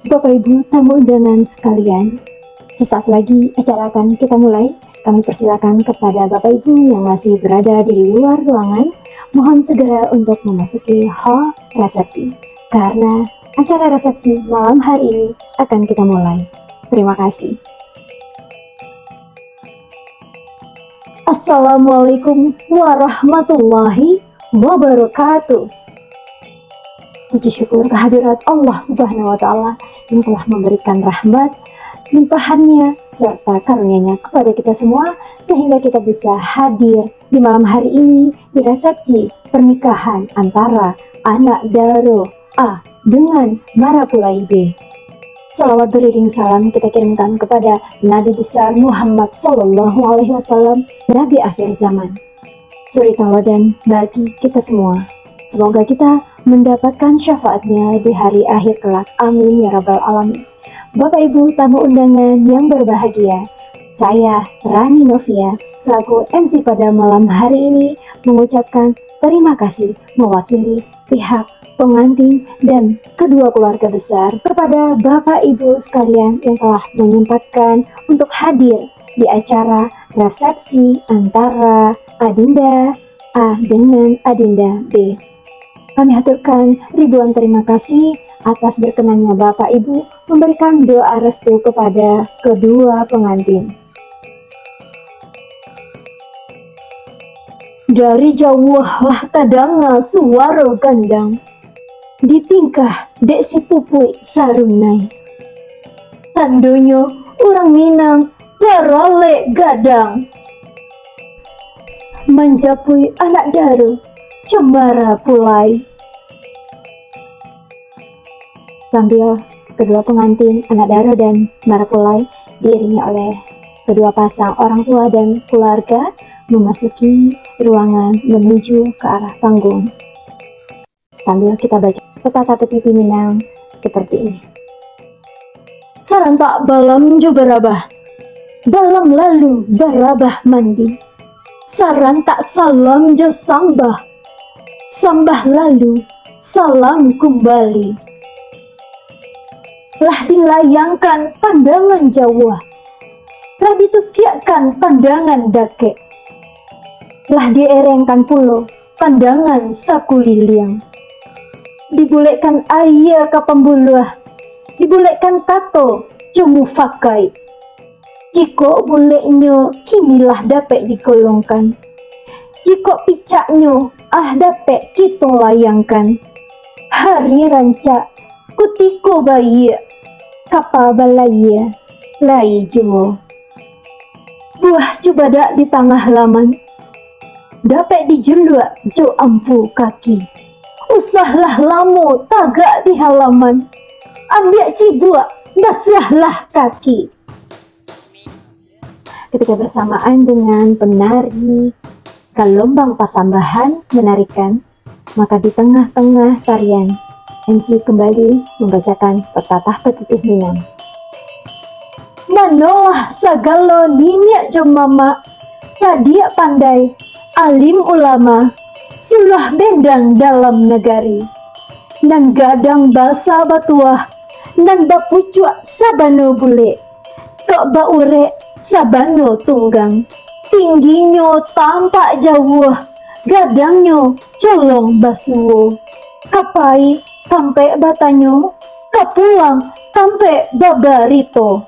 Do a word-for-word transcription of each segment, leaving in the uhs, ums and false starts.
Bapak Ibu tamu undangan sekalian, sesaat lagi acara akan kita mulai. Kami persilakan kepada Bapak Ibu yang masih berada di luar ruangan, mohon segera untuk memasuki hall resepsi, karena acara resepsi malam hari ini akan kita mulai. Terima kasih. Assalamualaikum warahmatullahi wabarakatuh. Puji syukur kehadirat Allah Subhanahu wa Ta'ala yang telah memberikan rahmat, limpahannya, serta karunia-Nya kepada kita semua, sehingga kita bisa hadir di malam hari ini di resepsi pernikahan antara anak Daro A dengan Marapulai B. Salawat beriring salam kita kirimkan kepada Nabi besar Muhammad Sallallahu Alaihi Wasallam, Nabi akhir zaman, suri tauladan bagi kita semua. Semoga kita mendapatkan syafaatnya di hari akhir kelak. Amin ya rabbal alamin. Bapak Ibu tamu undangan yang berbahagia, saya Rani Novia selaku M C pada malam hari ini mengucapkan terima kasih mewakili pihak pengantin dan kedua keluarga besar kepada Bapak Ibu sekalian yang telah menyempatkan untuk hadir di acara resepsi antara Adinda A dengan Adinda B. Kami haturkan ribuan terima kasih atas berkenannya Bapak Ibu memberikan doa restu kepada kedua pengantin. Dari jauh lah tadanga suara gandang, di tingkah dek si pupui sarunai. Tandonyo orang Minang barale gadang, menjapui anak Daro Cemara Pulai. Sambil kedua pengantin anak Daro dan Marapulai diiringi oleh kedua pasang orang tua dan keluarga memasuki ruangan menuju ke arah panggung. Sambil kita baca pepatah petiti Minang seperti ini. Sarantak balam jo barabah, balam lalu barabah mandi. Sarantak salam jo sambah, sambah lalu salam kembali. Lah dilayangkan pandangan Jawa, lah ditukiakan pandangan Dake, lah dierengkan pulau pandangan Sakuliliang. Dibulekkan ayah ke pembuluh, dibulekkan tato cemu fakai. Jiko buleknyo kinilah dapat digolongkan, jiko picaknyo ah dapat kita layangkan. Hari rancak kutiko bayi kapal balaya lai jumo. Buah cubadak di tengah laman, dapat dijelua jo ampu kaki. Usahlah lamu tagak di halaman, ambil cibuak basuhlah kaki. Ketika bersamaan dengan penari gelombang pasambahan menarikan, maka di tengah-tengah tarian M C kembali membacakan pepatah petitih Minang. Manolah sagalo ninyak jomama, cadia pandai, alim ulama, sulah bendang dalam negari. Dan gadang basa batuah, dan bapucuak sabano bule, kok baure sabano tunggang. Tingginyo tampak jauh, gadangnya colong basuo. Kapai sampai batanyo, kapuang sampai babarito.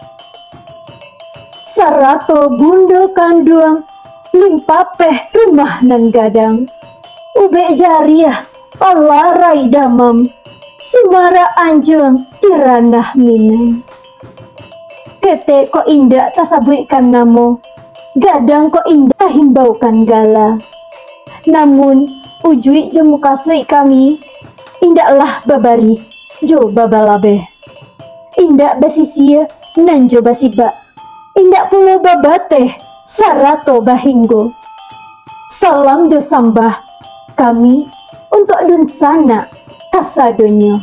Sarato bundo kanduang, limpapeh rumah nan gadang. Ube jariah palarai damam, sumara anjung tiranah Minang. Kete ko indah tasabuikan namo, gadang ko indah himbaukan gala. Namun ujui jo mukasui kami, indaklah babari jo babalabe. Indak basisia nan jo basiba, indak pula babate sarato bahinggo. Salam jo sambah kami untuk dunsana kasadonyo.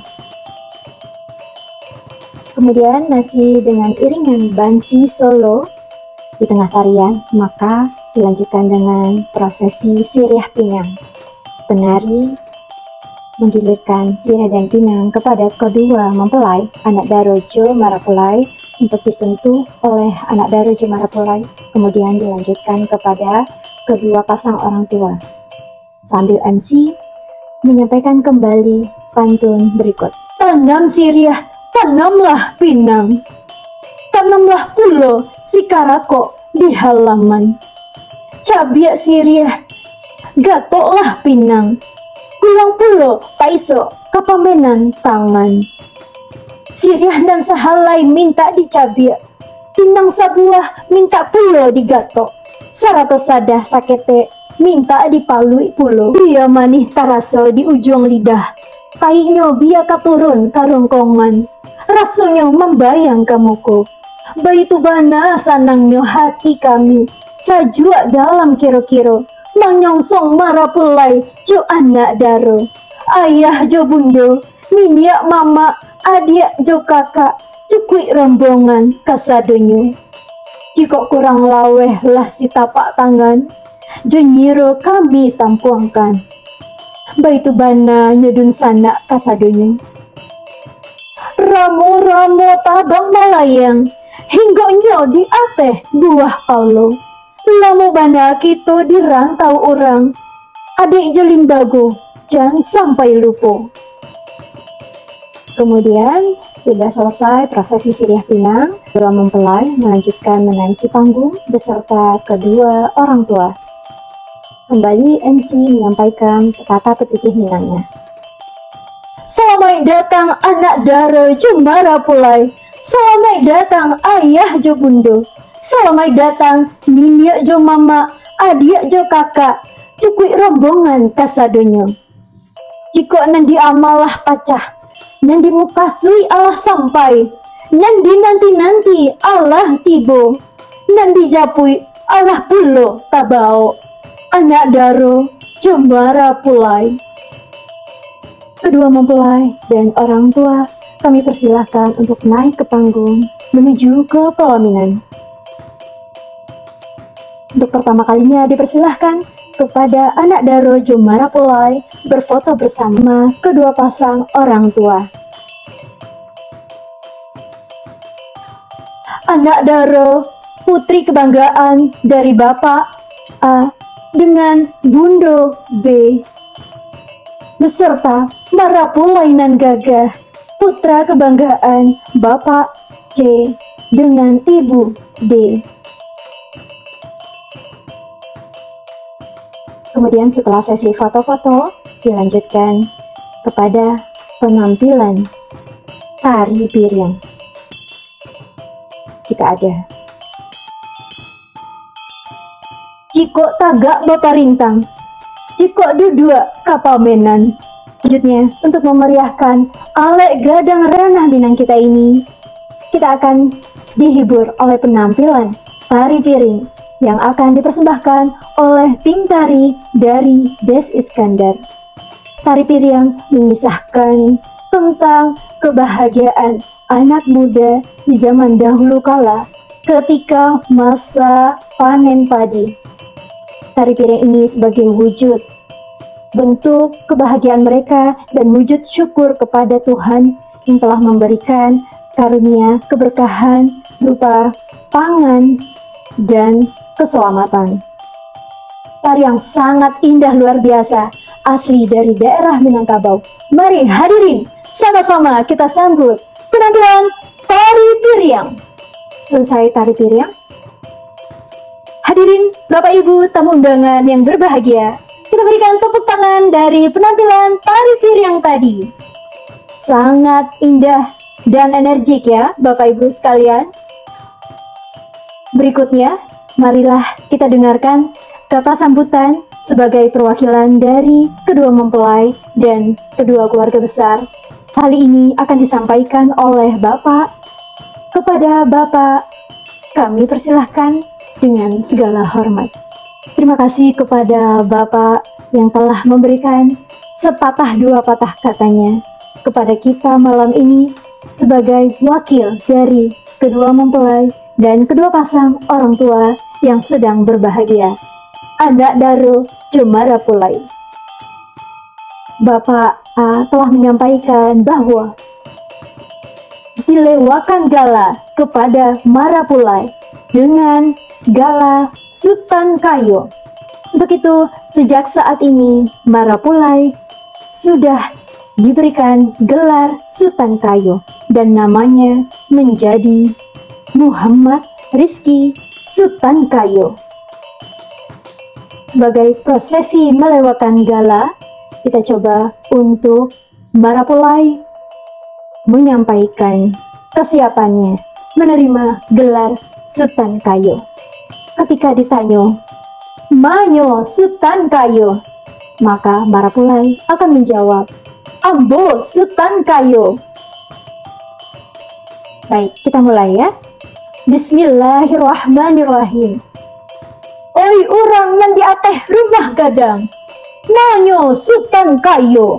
Kemudian masih dengan iringan bansi solo di tengah tarian, maka dilanjutkan dengan prosesi siriah pinggang. Penari menggilirkan sirih dan pinang kepada kedua mempelai anak Daro Jo Marapulai untuk disentuh oleh anak Daro Jo Marapulai, kemudian dilanjutkan kepada kedua pasang orang tua, sambil M C menyampaikan kembali pantun berikut. Tanam sirih, tanamlah pinang, tanamlah pulo si karako di halaman. Cabiak sirih, gatoklah pinang, kulang pulo paiso kapamenan tangan. Sirih dan sahalai minta dicabiak, pinang sabuah minta pulo digatok, sarato sadah sakete minta dipalui pulo. Dia manih taraso di ujung lidah, tainyo biar katurun karungkongan, rasonyo membayang kamuku. Baitu bana sanangnya hati kami, sajua dalam kiro-kiro, manyongsong Marapulai jo anak Daro. Ayah jo bundo, minyak mama, adik jo kakak, cukui rombongan kasadonyo. Jika kurang laweh lah si tapak tangan, jo nyiro kami tampuangkan. Baitu bana nyedun sana kasadonyo. Ramo-ramo tabang malayang, hingga nyo di ateh buah paulo. Lamu bana kito di rantau orang, adik jolimbago jangan sampai lupa. Kemudian sudah selesai prosesi sirih pinang, kedua mempelai melanjutkan menaiki panggung beserta kedua orang tua. Kembali M C menyampaikan kata petitih minangnya. Selamat datang anak Daro Jo Marapulai, selamat datang ayah jo bundo, selamat datang minyak jo mama, adik jo kakak, cukui rombongan kasadonyo. Jika nandi amalah pacah, nandi mukasui Allah sampai, nandi nanti-nanti Allah tibo, nandi japui Allah pulo tabao. Anak Daro Jo Marapulai. Kedua mempelai dan orang tua kami persilahkan untuk naik ke panggung menuju ke pelaminan. Untuk pertama kalinya dipersilahkan kepada anak Daro Jo Marapulai berfoto bersama kedua pasang orang tua. Anak Daro, putri kebanggaan dari Bapak A dengan Bundo B, beserta Marapulai nan gagah, putra kebanggaan Bapak C dengan Ibu D. Kemudian setelah sesi foto-foto dilanjutkan kepada penampilan tari piring jika ada. Jiko tagak bapak rintang, jiko dudua kapamenan. Selanjutnya, untuk memeriahkan alek gadang ranah binang kita ini, kita akan dihibur oleh penampilan tari piring yang akan dipersembahkan oleh tim tari dari Des Iskandar. Tari piring mengisahkan tentang kebahagiaan anak muda di zaman dahulu kala ketika masa panen padi. Tari piring ini sebagai wujud bentuk kebahagiaan mereka dan wujud syukur kepada Tuhan yang telah memberikan karunia keberkahan berupa pangan dan keselamatan. Tari yang sangat indah luar biasa, asli dari daerah Minangkabau. Mari hadirin, sama-sama kita sambut penampilan tari piring. Selesai tari piring, hadirin Bapak Ibu tamu undangan yang berbahagia, kita berikan tepuk tangan dari penampilan tari piring tadi. Sangat indah dan energik ya Bapak Ibu sekalian. Berikutnya, marilah kita dengarkan kata sambutan sebagai perwakilan dari kedua mempelai dan kedua keluarga besar. Kali ini akan disampaikan oleh Bapak kepada Bapak. Kami persilahkan dengan segala hormat. Terima kasih kepada Bapak yang telah memberikan sepatah dua patah katanya kepada kita malam ini sebagai wakil dari kedua mempelai dan kedua pasang orang tua yang sedang berbahagia. Anak Daro Jo Marapulai. Bapak A telah menyampaikan bahwa dilewakan Gala kepada Marapulai dengan Gala Sutan Kayo. Untuk itu, sejak saat ini Marapulai sudah diberikan gelar Sutan Kayo dan namanya menjadi Muhammad Rizky Sutan Kayo. Sebagai prosesi melewatkan Gala, kita coba untuk Marapulai menyampaikan kesiapannya menerima gelar Sutan Kayo. Ketika ditanya, "Manyo Sutan Kayo?" maka Marapulai akan menjawab, "Ambo Sutan Kayo." Baik, kita mulai ya. Bismillahirrahmanirrahim. Oi orang yang di atas rumah gadang, Manyo Sutan Kayo.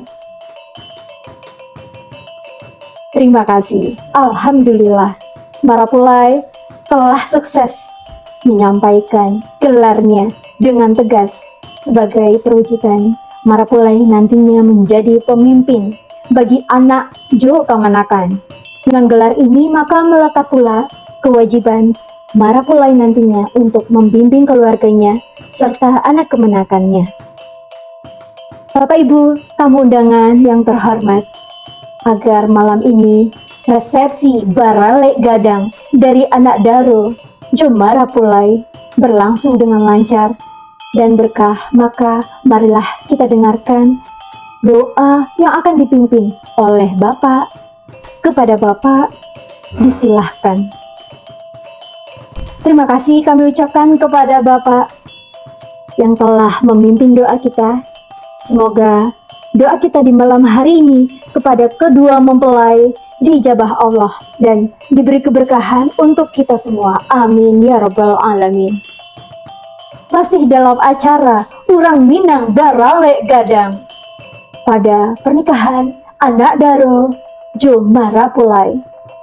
Terima kasih. Alhamdulillah, Marapulai telah sukses menyampaikan gelarnya dengan tegas sebagai perwujudan Marapulai nantinya menjadi pemimpin bagi anak Jo Kamanakan. Dengan gelar ini maka melekat pula kewajiban Marapulai nantinya untuk membimbing keluarganya serta anak kemenakannya. Bapak Ibu tamu undangan yang terhormat, agar malam ini resepsi Barale Gadang dari anak Daro Jo Marapulai berlangsung dengan lancar dan berkah, maka marilah kita dengarkan doa yang akan dipimpin oleh Bapak. Kepada Bapak, disilahkan. Terima kasih kami ucapkan kepada Bapak yang telah memimpin doa kita. Semoga doa kita di malam hari ini kepada kedua mempelai diijabah Allah dan diberi keberkahan untuk kita semua. Amin ya rabbal alamin. Masih dalam acara Urang Minang Barale Gadang pada pernikahan anak Daro Jo Marapulai.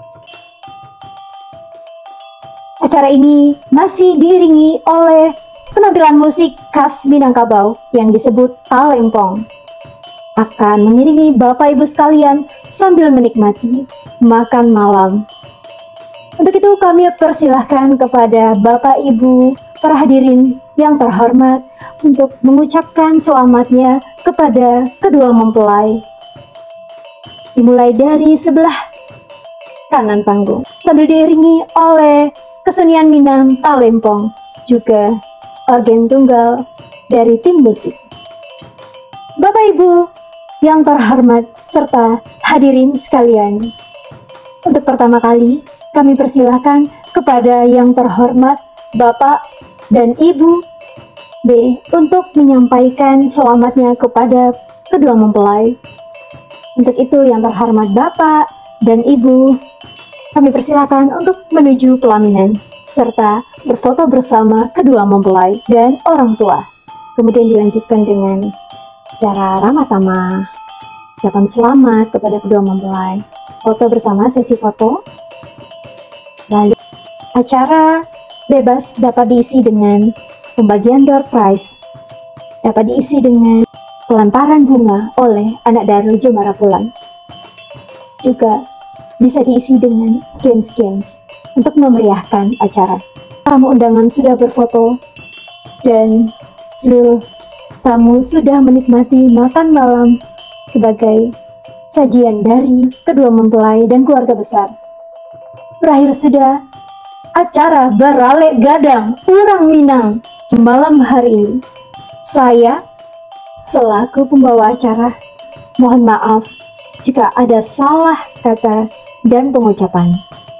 Acara ini masih diiringi oleh penampilan musik khas Minangkabau yang disebut Talempong. Akan mengiringi Bapak Ibu sekalian sambil menikmati makan malam. Untuk itu kami persilahkan kepada Bapak Ibu para hadirin yang terhormat untuk mengucapkan selamatnya kepada kedua mempelai. Dimulai dari sebelah kanan panggung sambil diiringi oleh kesenian Minang Talempong, juga organ tunggal dari tim musik. Bapak Ibu yang terhormat serta hadirin sekalian, untuk pertama kali kami persilahkan kepada yang terhormat Bapak dan Ibu B untuk menyampaikan selamatnya kepada kedua mempelai. Untuk itu yang terhormat Bapak dan Ibu, kami persilakan untuk menuju pelaminan serta berfoto bersama kedua mempelai dan orang tua. Kemudian dilanjutkan dengan cara ramah tamah, ucapan selamat kepada kedua mempelai, foto bersama, sesi foto. Lalu acara bebas dapat diisi dengan pembagian door prize, dapat diisi dengan pelemparan bunga oleh anak Daro Jo Marapulai. Juga bisa diisi dengan games-games untuk memeriahkan acara. Tamu undangan sudah berfoto dan seluruh tamu sudah menikmati makan malam sebagai sajian dari kedua mempelai dan keluarga besar. Berakhir sudah acara Barale Gadang Urang Minang malam hari ini. Saya selaku pembawa acara mohon maaf jika ada salah kata dan pengucapan.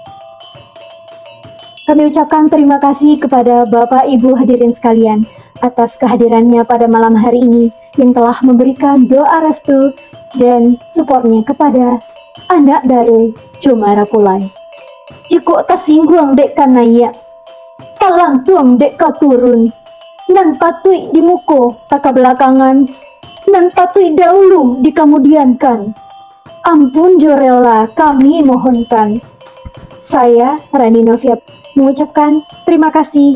Kami ucapkan terima kasih kepada Bapak Ibu hadirin sekalian atas kehadirannya pada malam hari ini yang telah memberikan doa restu dan supportnya kepada anak Daro Jo Marapulai. Jika tersinggung dek kanaya, talang tuang dek kau turun, nan patui di muko taka belakangan, nan patui dahulu dikemudiankan. Ampun jorela kami mohonkan. Saya Rani Novia mengucapkan terima kasih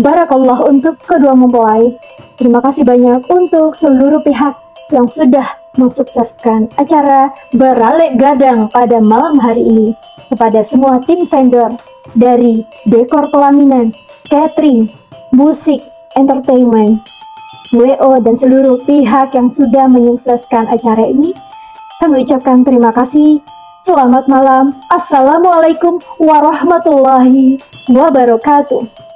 barakallah untuk kedua mempelai. Terima kasih banyak untuk seluruh pihak yang sudah mensukseskan acara Beralek Gadang pada malam hari ini. Kepada semua tim vendor dari dekor pelaminan, catering, musik, entertainment, W O dan seluruh pihak yang sudah menyukseskan acara ini, kami ucapkan terima kasih. Selamat malam. Assalamualaikum warahmatullahi wabarakatuh.